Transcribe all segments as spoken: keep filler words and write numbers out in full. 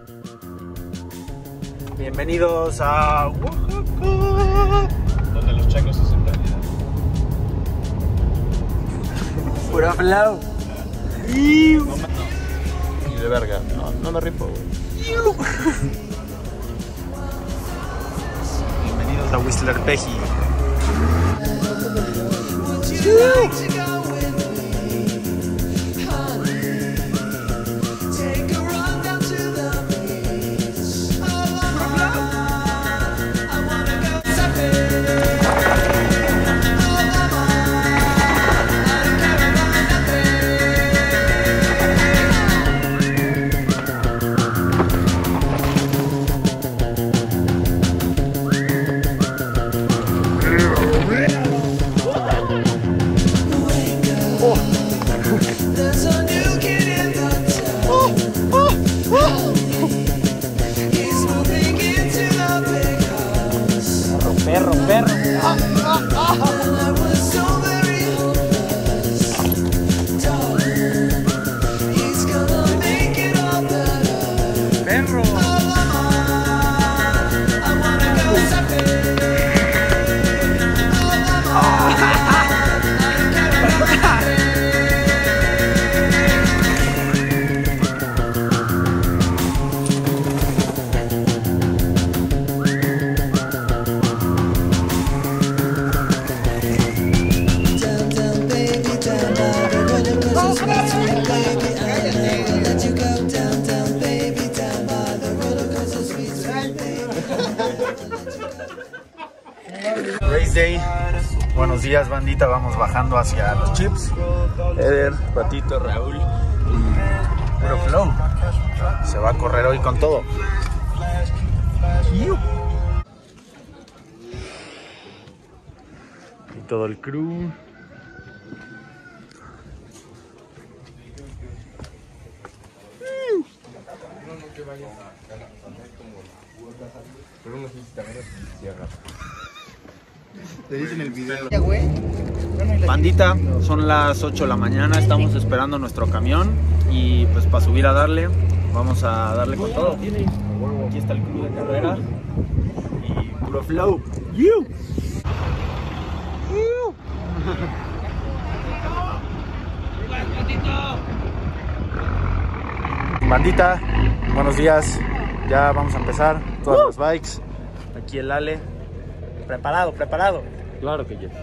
Bienvenidos a Oaxaca, donde los changos se hacen realidad. Puro flow. No, no. Y de verga. No, no me rifo, güey. Bienvenidos a Whistler Peji. Perro, perro. Ah, ah, ah. Perro. Race Day. Buenos días, bandita. Vamos bajando hacia los chips. Eder, Patito, Raúl y Puro Flow. Se va a correr hoy con todo. Y todo el crew. Pero no sé si también es tierra. Le dicen el video. Bandita, son las ocho de la mañana, estamos esperando nuestro camión y pues para subir a darle, vamos a darle con todo. Aquí está el crew de carrera y Puro Flow. You. You. Bandita, buenos días, ya vamos a empezar todas las bikes. Aquí el Ale, preparado, preparado. Claro que ya.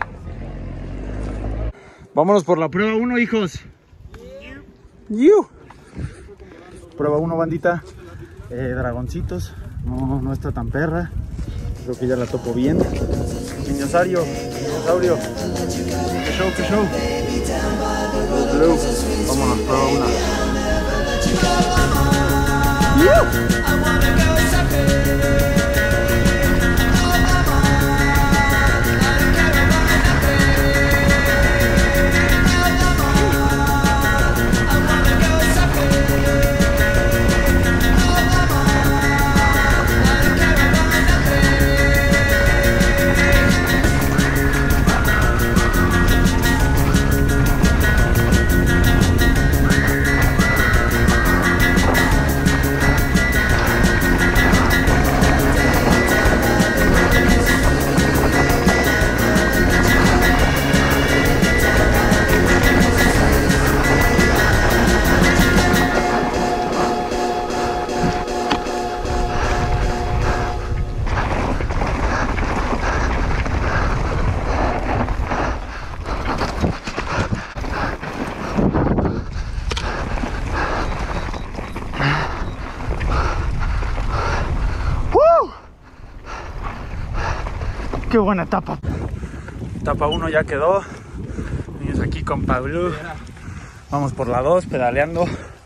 Vámonos por la prueba uno, hijos. You. Prueba uno, bandita. Eh, dragoncitos. No, no está tan perra. Creo que ya la topo bien. Dinosaurio. Dinosaurio. Qué show, qué show. Blue. Vámonos, prueba una. You. Qué buena etapa. Etapa uno ya quedó. Niños aquí con Pablo. Vamos por la dos, pedaleando.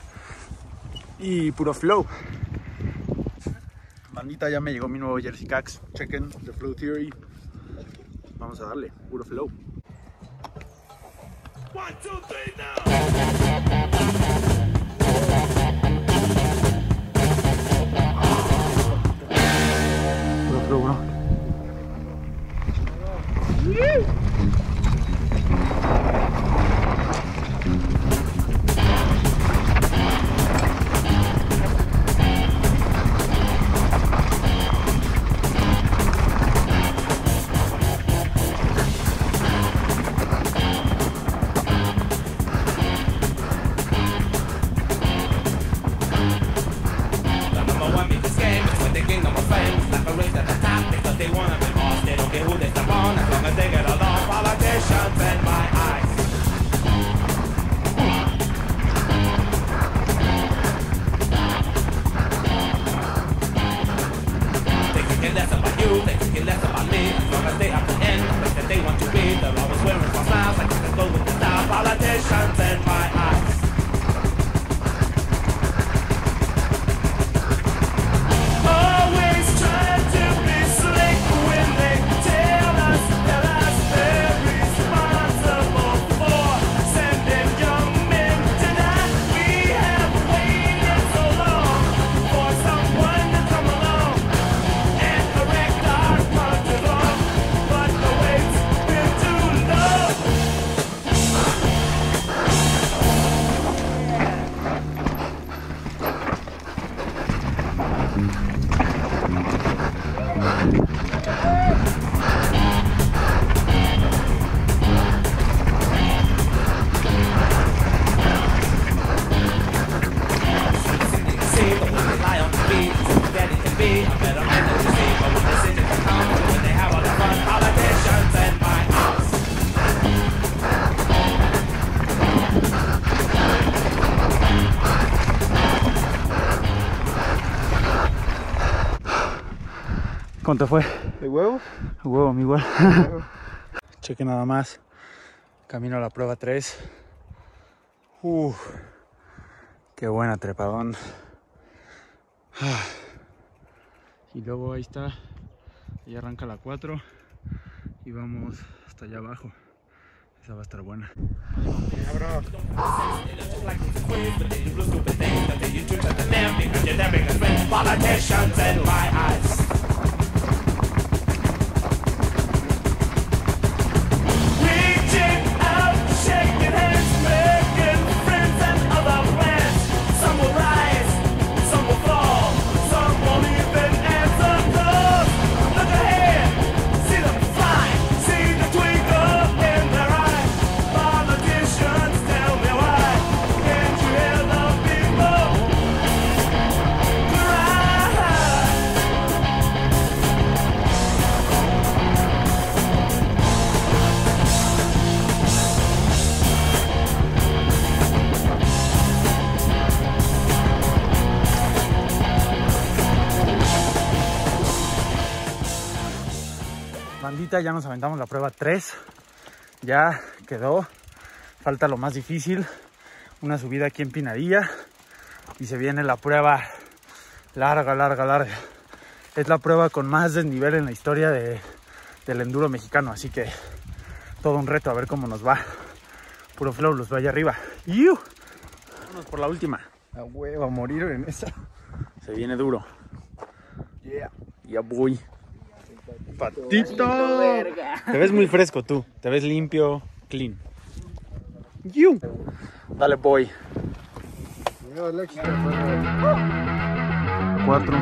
Y Puro Flow. Bandita, ya me llegó mi nuevo Jersey Cax. Chequen The Flow Theory. Vamos a darle, Puro Flow. One, two, three, now. Puro Flow, bro. ¿Cómo te fue? ¿De huevo? Huevo, mi igual. Cheque nada más. Camino a la prueba tres. Uf, qué buena trepadón. Y luego ahí está. Y arranca la cuatro. Y vamos hasta allá abajo. Esa va a estar buena. Bandita, ya nos aventamos la prueba tres. Ya quedó. Falta lo más difícil. Una subida aquí en Pinadilla. Y se viene la prueba larga, larga, larga. Es la prueba con más desnivel en la historia de, del enduro mexicano. Así que todo un reto, a ver cómo nos va. Puro flow, los vaya arriba. ¡Yu! Vámonos por la última. A huevo, a morir en esa. Se viene duro. Yeah. Ya voy. Patito. Te ves muy fresco tú. Te ves limpio, clean. ¡Yu! Dale, boy. Cuatro.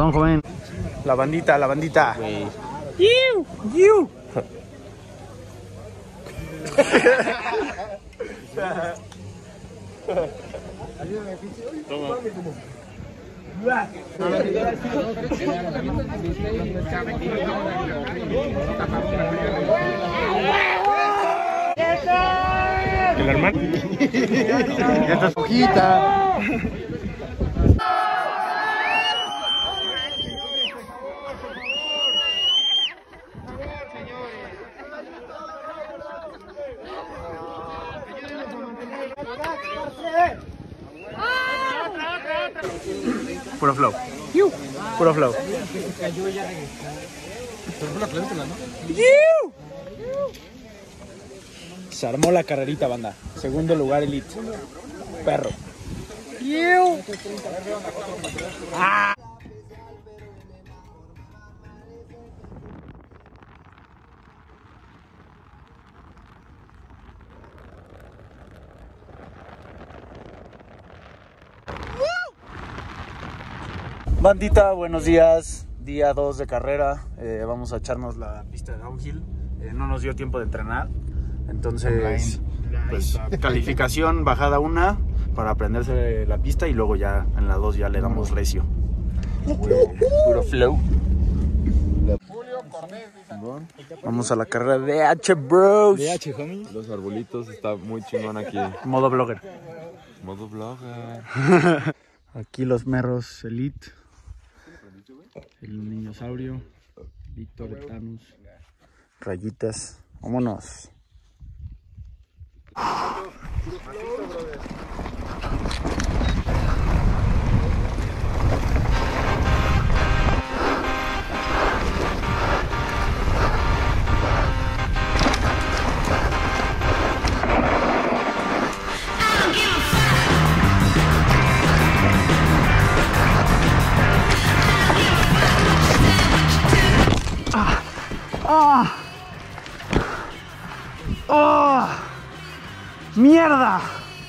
Perdón, joven. La bandita, la bandita. ¡Yiu! ¡Yiu! Toma. El hermano. Esta es hojita. Puro flow. Puro flow. Se armó la carrerita, banda. Segundo lugar, Elite. Perro. Ah. Bandita, buenos días. Día dos de carrera. Eh, vamos a echarnos la pista de downhill. Eh, no nos dio tiempo de entrenar. Entonces, pues, calificación bajada una para aprenderse la pista y luego ya en la dos ya le damos recio. Puro flow. Vamos a la carrera de H, bros. D H, homie. Los arbolitos, está muy chingón aquí. Modo blogger. Modo blogger. Aquí los merros Elite. El niñosaurio. Víctor Etanus. Rayitas. Vámonos. Ah. Ah. ¡Oh! ¡Mierda!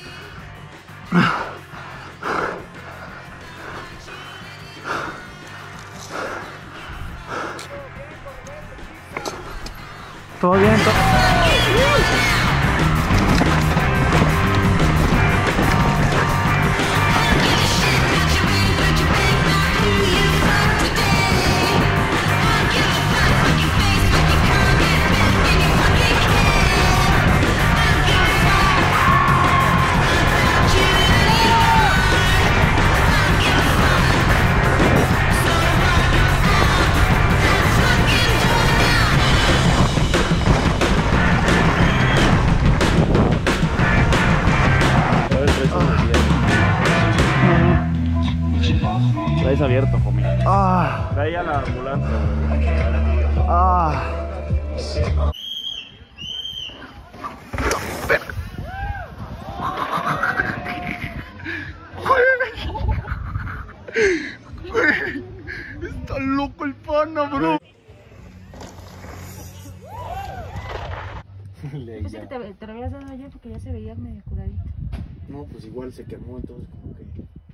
¿Todo bien? ¿Todo? Traes abierto, homie. Ah, Trae a la ambulancia, ah. Güey, está loco el pana, bro. Pensé que te, te lo habías dado ayer porque ya se veía medio curadito. No, pues igual se quemó, entonces como que...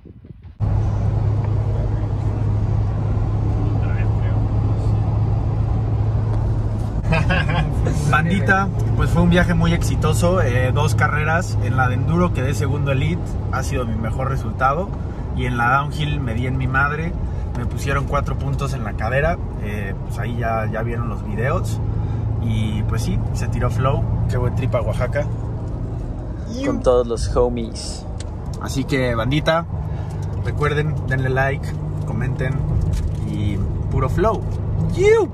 Bandita, pues fue un viaje muy exitoso, eh, dos carreras. En la de enduro quedé segundo elite, ha sido mi mejor resultado. Y en la downhill me di en mi madre, me pusieron cuatro puntos en la cadera, eh, pues ahí ya, ya vieron los videos. Y pues sí, se tiró flow, qué buen trip a Oaxaca. Con todos los homies. Así que bandita, recuerden, denle like, comenten y puro flow. ¡Yiu!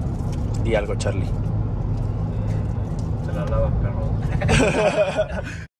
Di algo, Charlie. Se la lava, perro.